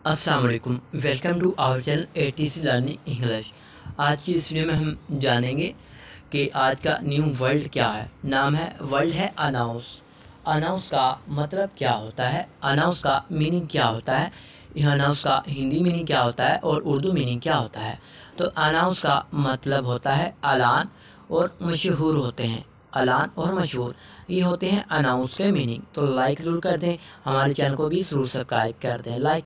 अस्सलाम वालेकुम, welcome to our channel ATC learning English. आज की इस वीडियो में हम जानेंगे कि आज का न्यू वर्ल्ड क्या है। नाम है वर्ल्ड है अनाउंस। अनाउंस का मतलब क्या होता है, अनाउंस का मीनिंग क्या होता है, अनाउंस का हिंदी मीनिंग क्या होता है और उर्दू मीनिंग क्या होता है। तो अनाउंस का मतलब होता है ऐलान और मशहूर होते हैं। ऐलान और मशहूर ये होते हैं अनाउंस के मीनिंग। तो लाइक ज़रूर कर दें, हमारे चैनल को भी ज़रूर सब्सक्राइब कर दें। लाइक